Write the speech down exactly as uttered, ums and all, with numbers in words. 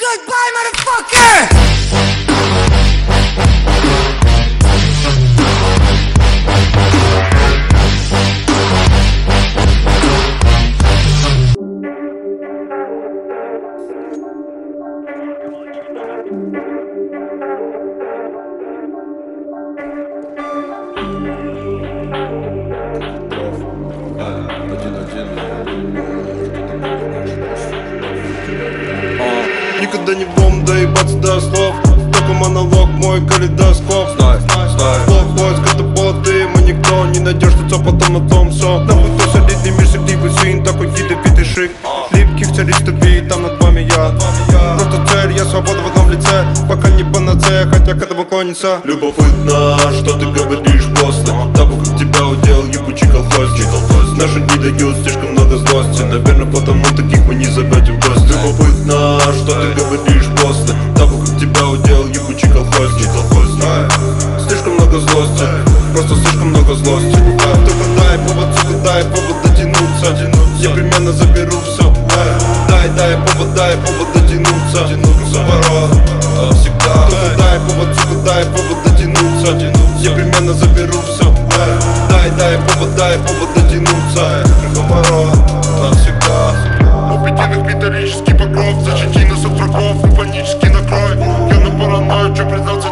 Goodbye, motherfucker! Никогда не бом доебаться до слов. Только монолог, мой калейдоскоп. Знай, знай, знай. Слов, поиск, это боты. Мы никто, не найдешь лицо, потом на том все. Нахуй кто солидный мир, сективый сын. Такой ядовитый шик. Липких царистов и там над вами я. Просто цель, я свобода в одном лице. Пока не панацея, хотя к этому клонится. Любопытно, что ты говоришь после того, как тебя уделал ебучий колхозник. Наши дни дают слишком много злости. Наверное, потому таких мы не зовете в гости. Любопытно, что ты говоришь после того, как тебя уделал ебучий колхозник. Слишком много злости, просто слишком много злости. Только дай повод, сука, дай повод дотянуться. Я примерно заберу все. Дай, дай повод, дай повод дотянуться. Заворот, всегда. Только дай повод, сука, дай повод дотянуться. Я примерно заберу все. Дай, дай повод, дай повод дотянуться. Заворот, навсегда. У пятинок металлический покров. Защити нас от врагов и панический накрой. Я на паранойю, че признался.